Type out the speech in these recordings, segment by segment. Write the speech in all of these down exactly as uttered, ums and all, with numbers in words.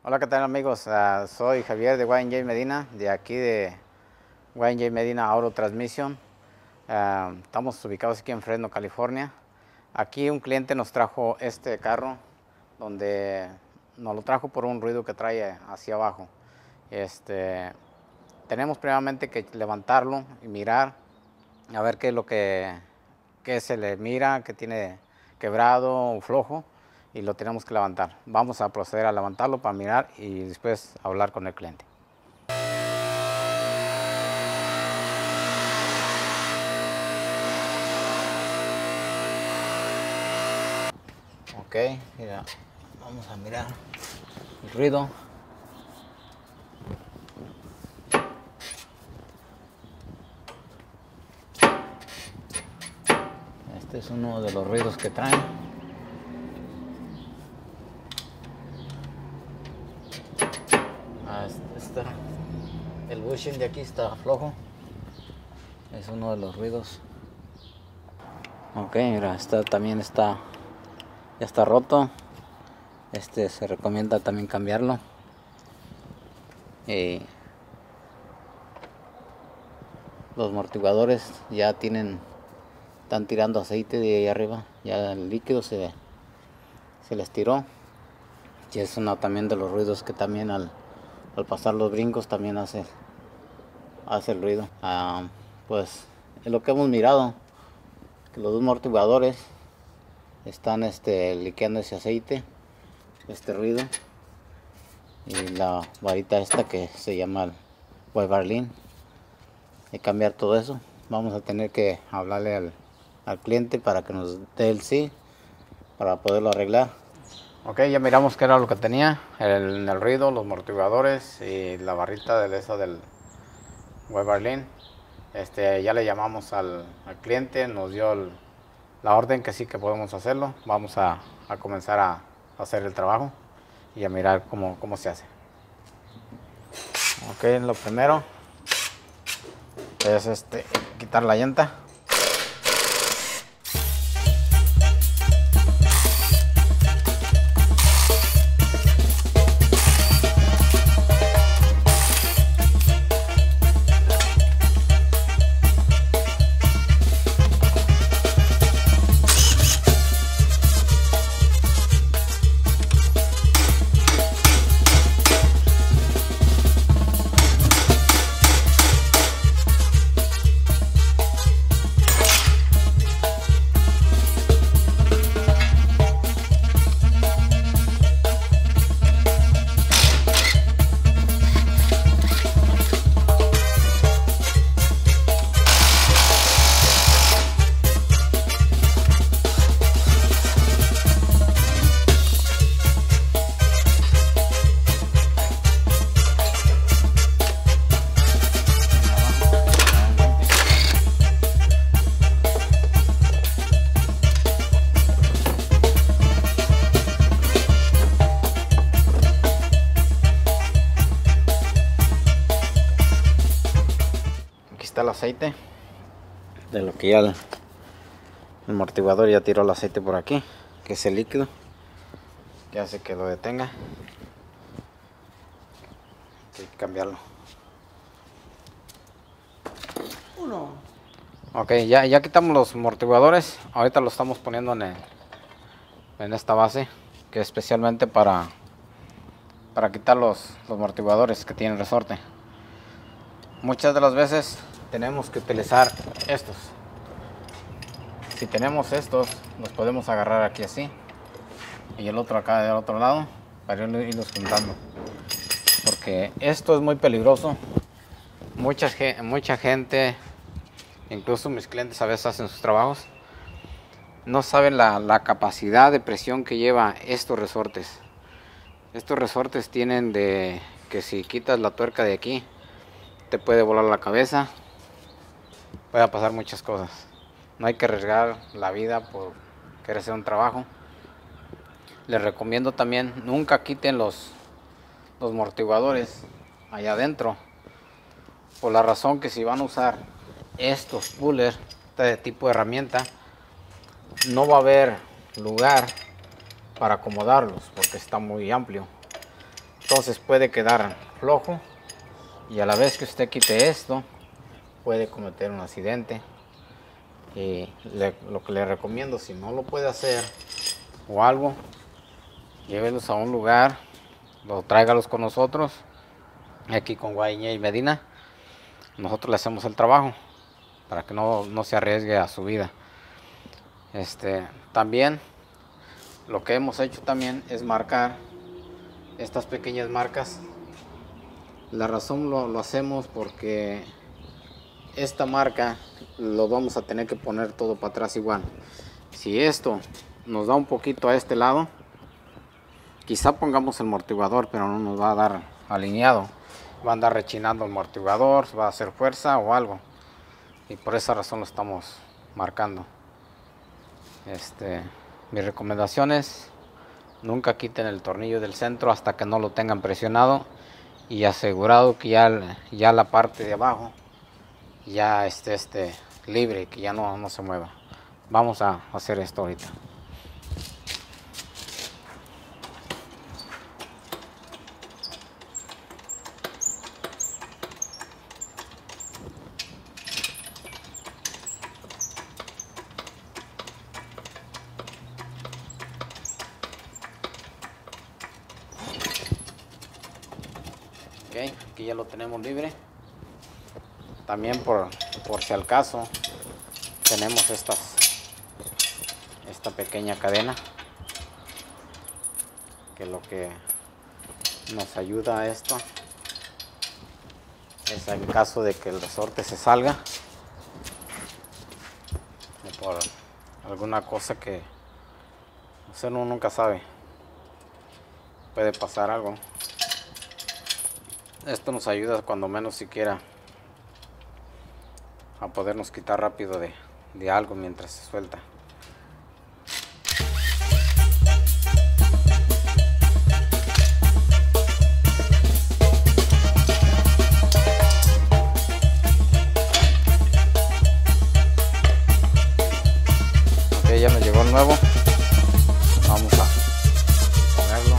Hola, ¿qué tal amigos? Uh, soy Javier de Y and J Medina, de aquí de Y and J Medina Auto Transmission. Uh, estamos ubicados aquí en Fresno, California. Aquí un cliente nos trajo este carro, donde nos lo trajo por un ruido que trae hacia abajo. Este, tenemos primeramente que levantarlo y mirar, a ver qué es lo que, que se le mira, que tiene quebrado o flojo. Y lo tenemos que levantar. Vamos a proceder a levantarlo para mirar y después hablar con el cliente. Ok, mira, vamos a mirar el ruido. Este es uno de los ruidos que traen. Está, el bushing de aquí está flojo, es uno de los ruidos. Ok, mira, esta también está, ya está roto. Este se recomienda también cambiarlo. Y los amortiguadores ya tienen, están tirando aceite de ahí arriba, ya el líquido se, se les tiró. Y es uno también de los ruidos que también al al pasar los brincos también hace hace el ruido. Uh, pues es lo que hemos mirado, que los dos amortiguadores están este liqueando ese aceite, este ruido, y la varita esta que se llama el Weberlin. Hay que cambiar todo eso. Vamos a tener que hablarle al, al cliente para que nos dé el sí para poderlo arreglar. Ok, ya miramos qué era lo que tenía, el, el ruido, los amortiguadores y la barrita de esa del Weberlin. Este, ya le llamamos al, al cliente, nos dio el, la orden que sí que podemos hacerlo. Vamos a, a comenzar a, a hacer el trabajo y a mirar cómo, cómo se hace. Ok, lo primero es este, quitar la llanta. El aceite de lo que ya el, el amortiguador ya tiró el aceite por aquí, que es el líquido que hace que lo detenga. Hay que cambiarlo. Uno. Ok, ya, ya quitamos los amortiguadores. Ahorita lo estamos poniendo en, el, en esta base, que es especialmente para para quitar los, los amortiguadores que tienen resorte. Muchas de las veces tenemos que utilizar estos. Si tenemos estos, los podemos agarrar aquí así y el otro acá del otro lado para irlos juntando, porque esto es muy peligroso. Mucha, mucha gente, incluso mis clientes a veces hacen sus trabajos, no saben la, la capacidad de presión que lleva estos resortes. Estos resortes tienen de que si quitas la tuerca de aquí te puede volar la cabeza, puede pasar muchas cosas. No hay que arriesgar la vida por querer hacer un trabajo. Les recomiendo también, nunca quiten los, los amortiguadores allá adentro, por la razón que si van a usar estos pullers, este tipo de herramienta, no va a haber lugar para acomodarlos porque está muy amplio. entonces puede quedar flojo y a la vez que usted quite esto puede cometer un accidente. Y le, lo que le recomiendo, si no lo puede hacer o algo, llévelos a un lugar, lo tráigalos con nosotros aquí con Guayiñé y Medina. Nosotros le hacemos el trabajo para que no, no se arriesgue a su vida. Este, también lo que hemos hecho también es marcar estas pequeñas marcas. La razón lo, lo hacemos porque esta marca lo vamos a tener que poner todo para atrás igual. Si esto nos da un poquito a este lado, quizá pongamos el amortiguador, pero no nos va a dar alineado. Va a andar rechinando el amortiguador, va a hacer fuerza o algo. Y por esa razón lo estamos marcando. Este, mi recomendación es: nunca quiten el tornillo del centro hasta que no lo tengan presionado y asegurado que ya, ya la parte de abajo ya esté este, libre, que ya no, no se mueva. Vamos a hacer esto ahorita. Okay, aquí ya lo tenemos libre. También por, por si al caso tenemos estas, esta pequeña cadena que lo que nos ayuda a esto es en caso de que el resorte se salga o por alguna cosa que usted no, nunca sabe, puede pasar algo. Esto nos ayuda cuando menos siquiera a podernos quitar rápido de, de algo mientras se suelta. Ok, ya me llegó el nuevo. Vamos a ponerlo.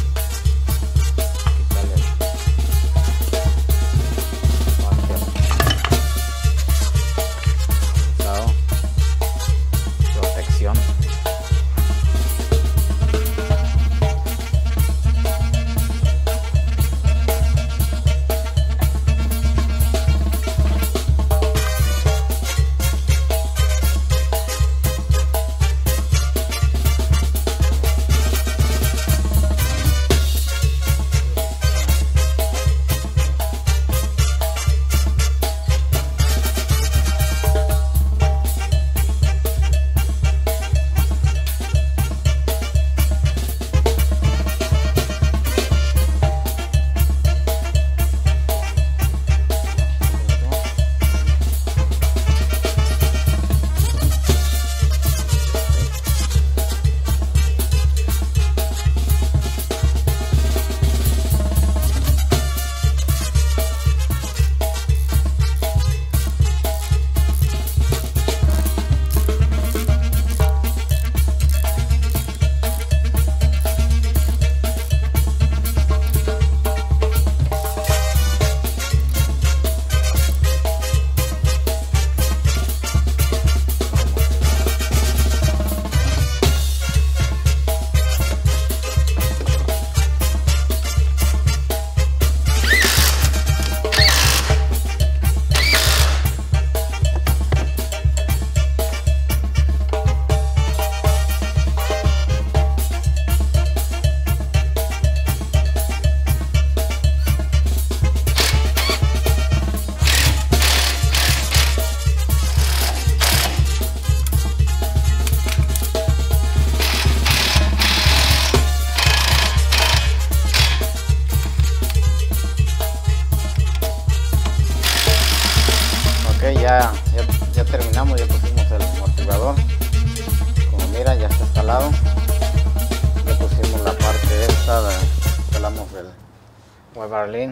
Ya, ya, ya terminamos, ya pusimos el amortiguador. Como mira, ya está instalado. Ya pusimos la parte esta, de, instalamos el Weberlin,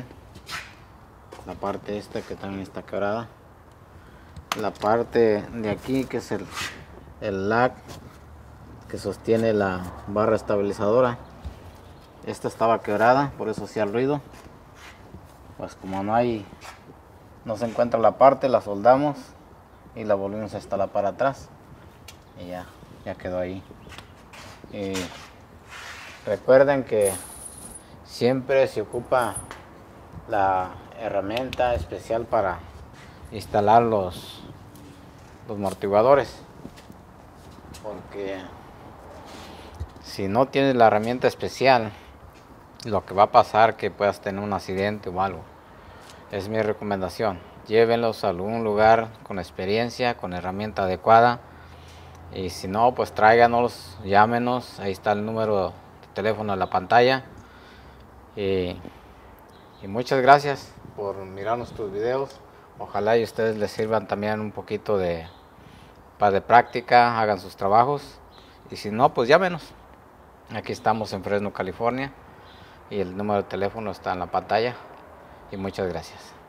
la parte esta que también está quebrada, la parte de aquí que es el, el lag que sostiene la barra estabilizadora. Esta estaba quebrada, por eso hacía el ruido. Pues como no hay, no se encuentra la parte, la soldamos y la volvimos a instalar para atrás. Y ya, ya quedó ahí. Y recuerden que siempre se ocupa la herramienta especial para instalar los, los amortiguadores, porque si no tienes la herramienta especial, lo que va a pasar que puedas tener un accidente o algo. Es mi recomendación, llévenlos a algún lugar con experiencia, con herramienta adecuada, y si no, pues tráiganos, llámenos, ahí está el número de teléfono en la pantalla. Y, y muchas gracias por mirar nuestros videos. Ojalá y a ustedes les sirvan también un poquito de, para de práctica, hagan sus trabajos. Y si no, pues llámenos. Aquí estamos en Fresno, California. Y el número de teléfono está en la pantalla. Y muchas gracias.